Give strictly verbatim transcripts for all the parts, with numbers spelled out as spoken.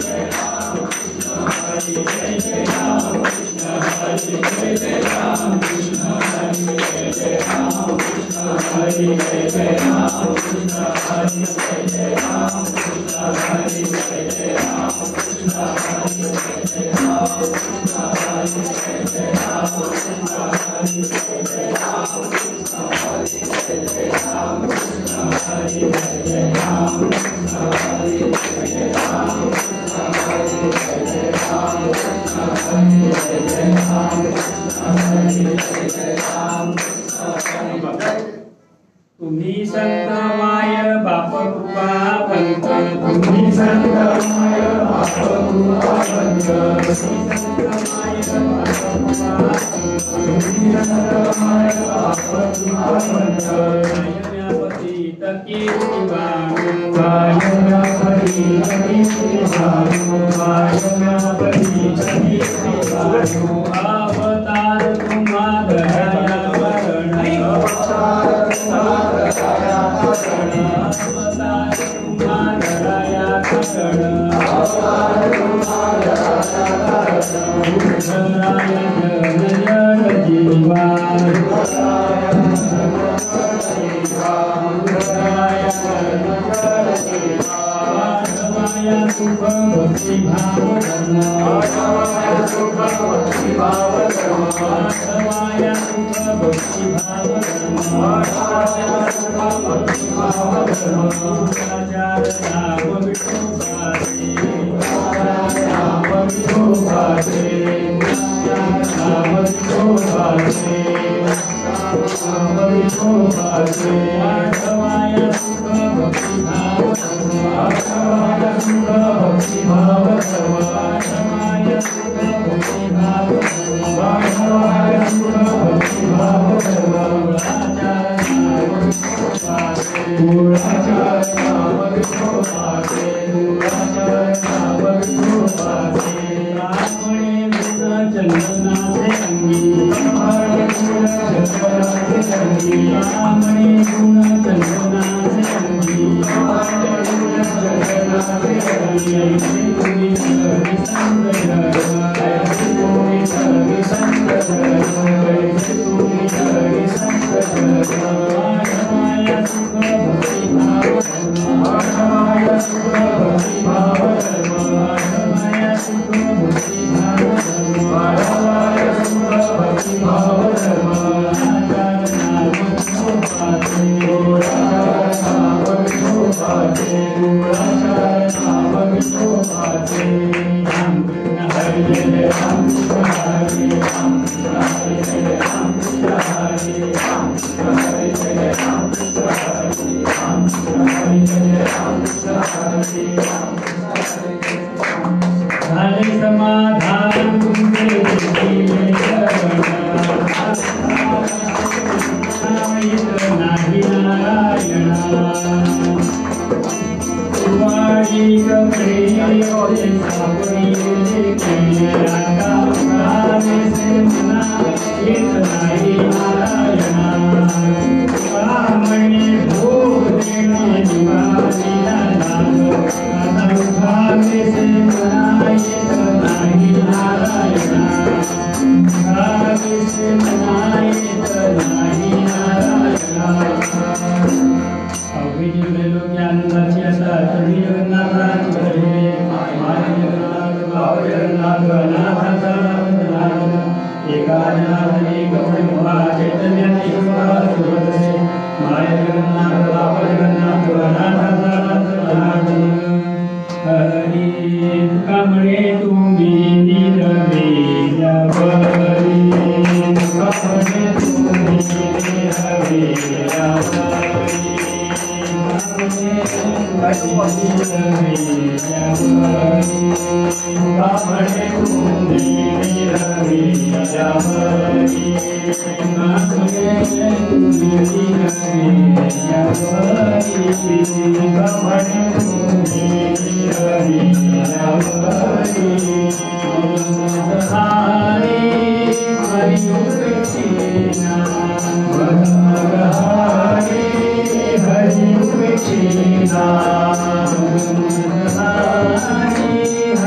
तुम्ही संत माय बाप कृपा पंत तुम्ही संत माय बाप कृपा पंत तुम्ही संत माय बाप कृपा पंत गायनापती तकीर्ती वाणू गायनापती तकीर्ती वाणू गायनापती तकीर्ती वाणू अवतार तुम्हा दयाया वरण अवतार तुम्हा दयाया वरण अवतार तुम्हा दयाया वरण अवतार तुम्हा दयाया वरण जन जन जीवा सुख भक्ति भाव धर्म सुख भक्ति भाव धर्म समाया सुख भक्ति भाव धर्म सुख भक्ति भाव धर्म आचार नाम विष्णु पासे नाम विष्णु पासे नाम विष्णु पासे नाम विष्णु पासे समाया सुख भक्ति भाव धर्म समाया सुख भक्ति भाव धर्म समाया सुख भक्ति भाव धर्म समाया सुख भक्ति भाव धर्म आचार नाम विष्णु पासे आचार नाम विष्णु पासे ब्राह्मणे गुण चंदना से अंगी ब्राह्मणे गुण चंदना से अंगी ब्राह्मणे गुण चंदना से अंगी ब्राह्मणे गुण चंदना से अंगी ऐसे तुम्ही सर्व संत धर्म ऐसे तुम्ही सर्व संत धर्म ऐसे तुम्ही सर्व संत धर्म समाया सुख भक्ति भाव धर्म समाया सुख भक्ति भाव धर्म समाया सुख भक्ति भाव धर्म समाया सुख भक्ति भाव धर्म आचार नाम विष्णु पासे आचार नाम विष्णु पासे आचार नाम विष्णु पासे राम कृष्ण हरे जय राम कृष्ण हरे राम कृष्ण हरे जय राम कृष्ण हरे राम कृष्ण हरे जय राम कृष्ण हरे राम कृष्ण हरे जय राम कृष्ण हरे राम कृष्ण हरे झाले समाधान तुमचे बुद्धीले शरण नाही नारायण वाडी कपडे ओले सावरी केले आता प्राणे से मना येत नाही नारायण ब्राह्मणे भोग देणे निवारीला नाग आता भावे से मना येत नाही नारायण भावे से मना येत नाही नारायण अभिजित लोक आनंदाची असा तरी जगन्नाथाची घडे माय जगन्नाथ भाव जगन्नाथ अनाथाचा नाथ एका जनाथ एक ब्रह्मा चैतन्याची कृपा सुरते माय जगन्नाथ भाव जगन्नाथ अनाथाचा नाथ हरी तुकामुळे तुम्ही निरवेल्यावरी तुकामुळे तुम्ही निरवेल्यावरी हरि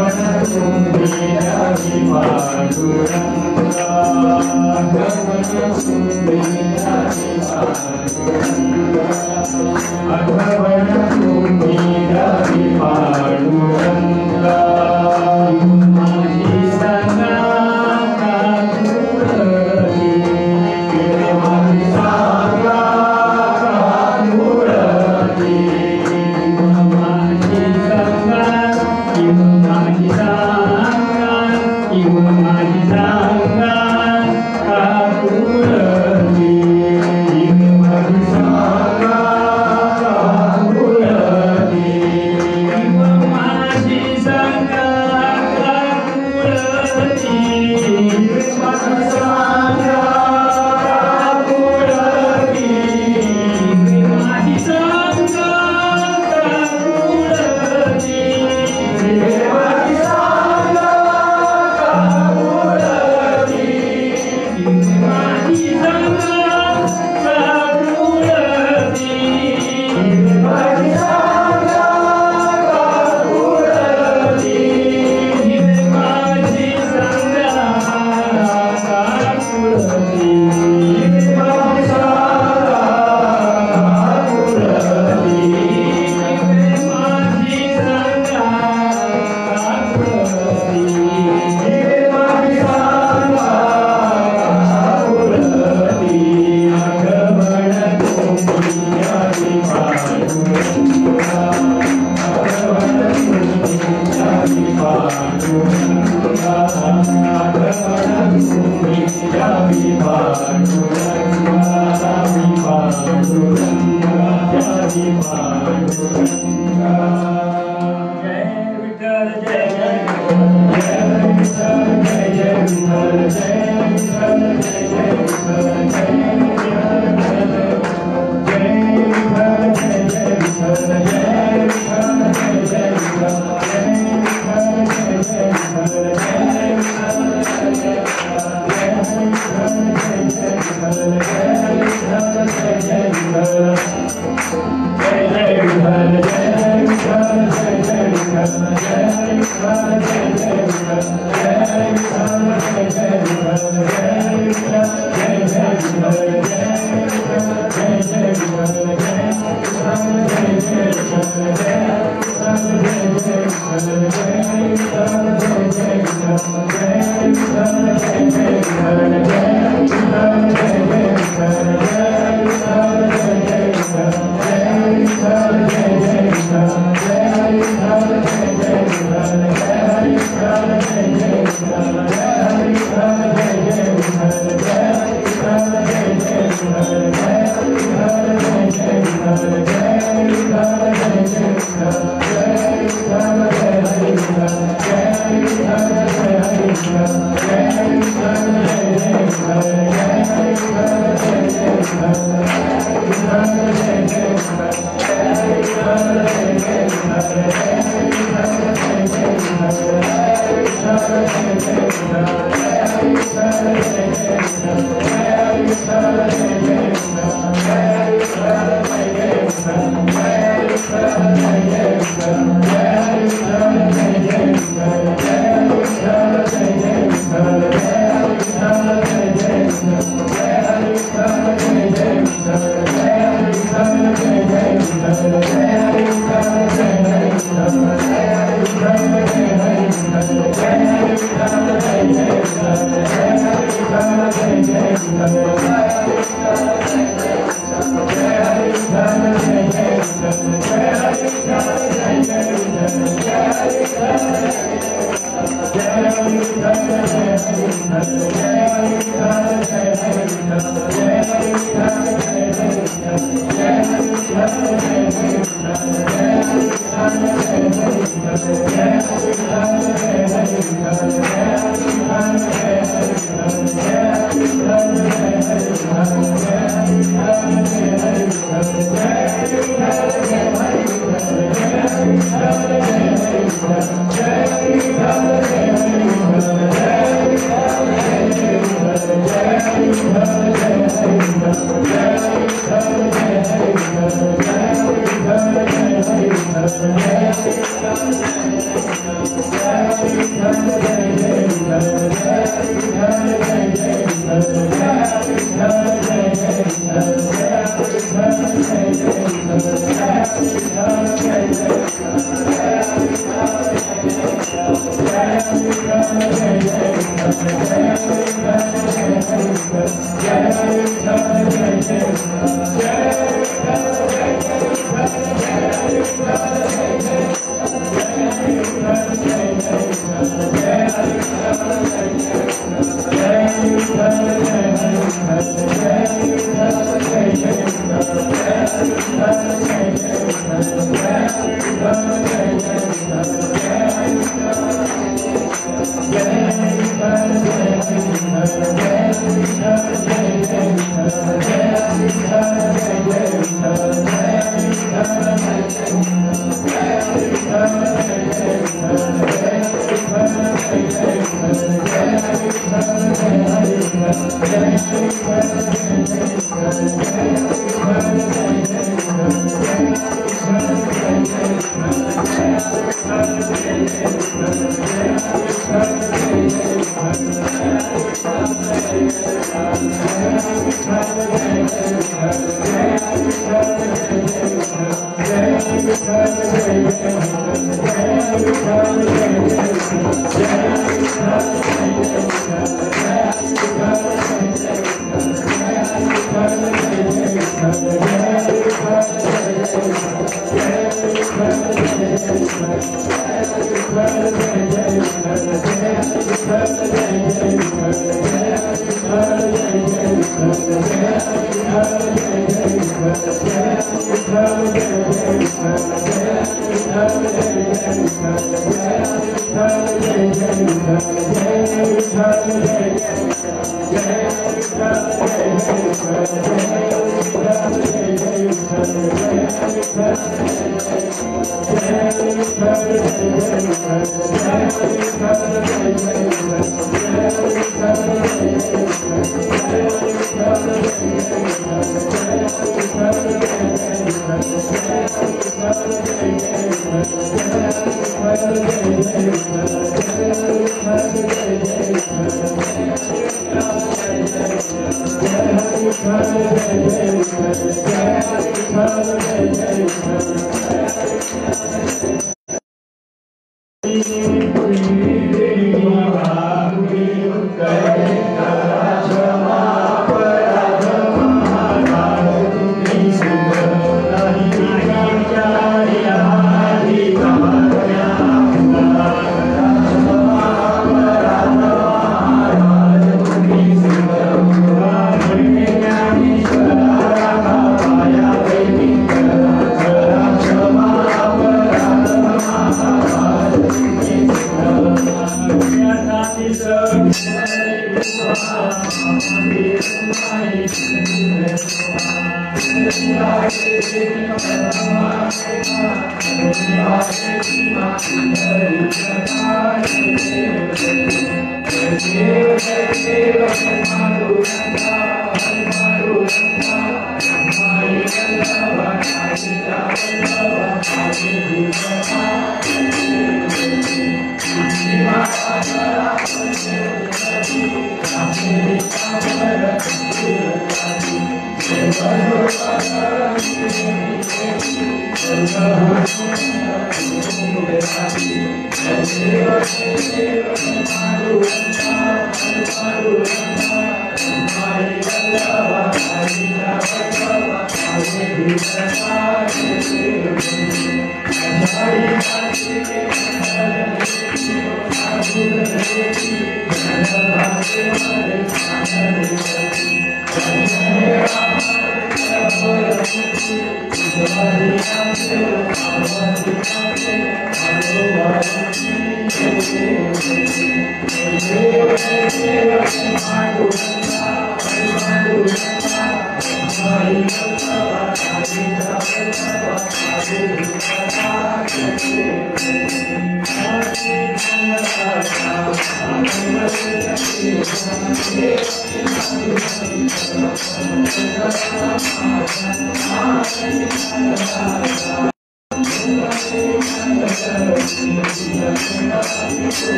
Thank you.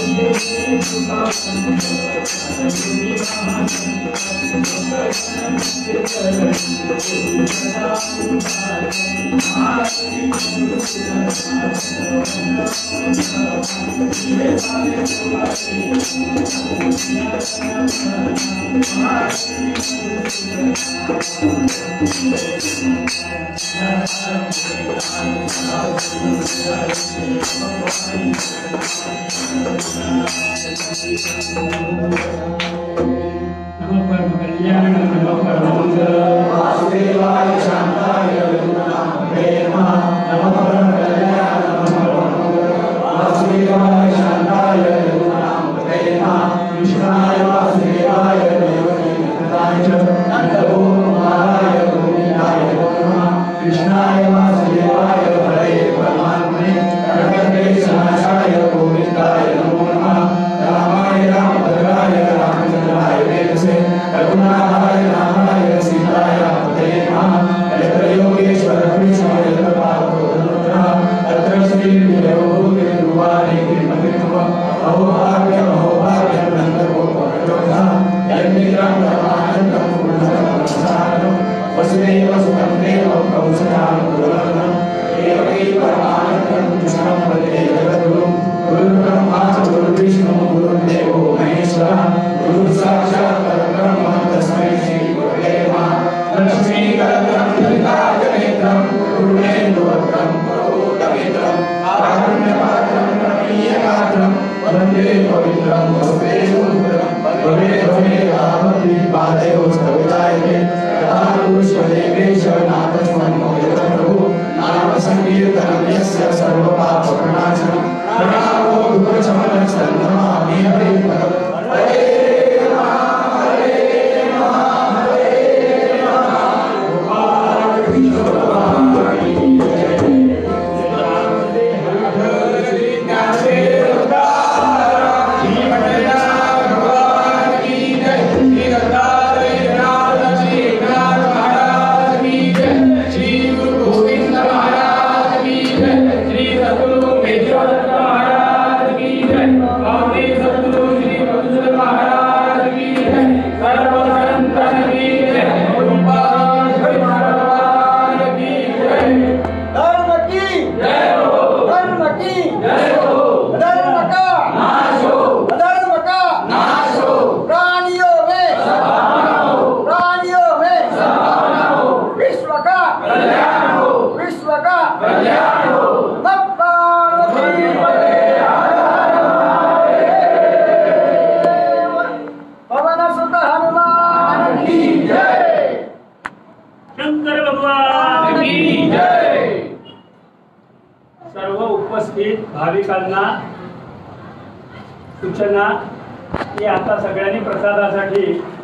भाविकांना सूचना की आता सगळ्यांनी प्रसादासाठी